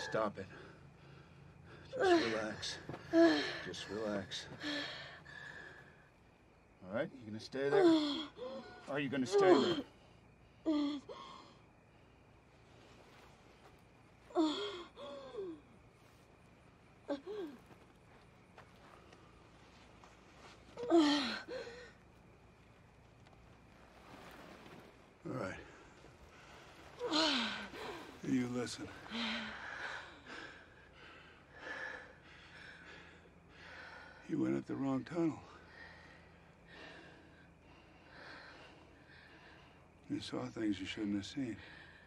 Stop it. Just relax. Just relax. All right, you gonna stay there? Are you gonna stay there? All right. You listen. You went up the wrong tunnel. You saw things you shouldn't have seen.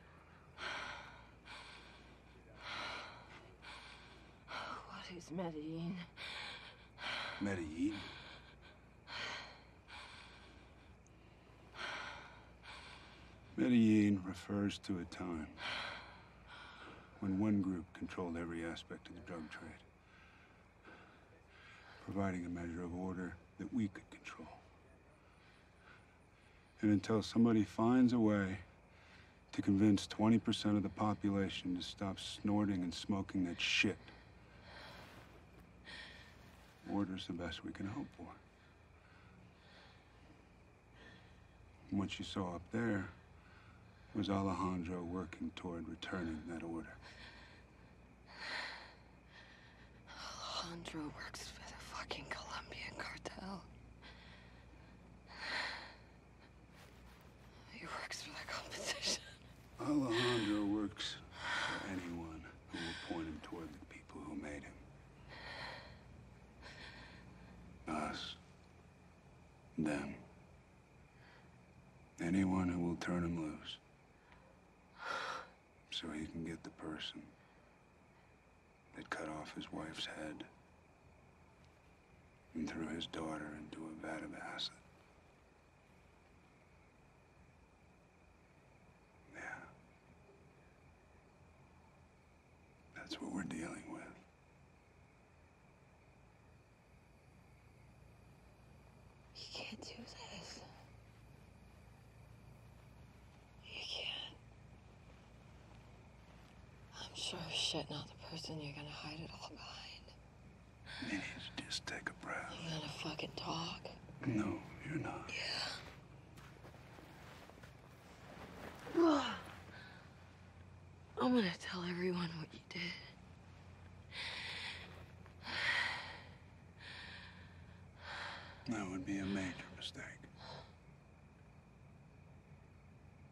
What is Medellin? Medellin? Medellin refers to a time when one group controlled every aspect of the drug trade, providing a measure of order that we could control. And until somebody finds a way to convince 20% of the population to stop snorting and smoking that shit, order's the best we can hope for. And what you saw up there was Alejandro working toward returning that order. Alejandro works for the fucking Colombian cartel. He works for the competition. Alejandro works for anyone who will point him toward the people who made him. Us. Them. Anyone who will turn him loose. So he can get the person that cut off his wife's head and threw his daughter into a vat of acid. Yeah. That's what we're dealing with. You can't do this. You can't. I'm sure as shit not the person you're gonna hide it all behind. Minnie, just take a breath. I'm gonna fucking talk. No, you're not. Yeah. I'm gonna tell everyone what you did. That would be a major mistake.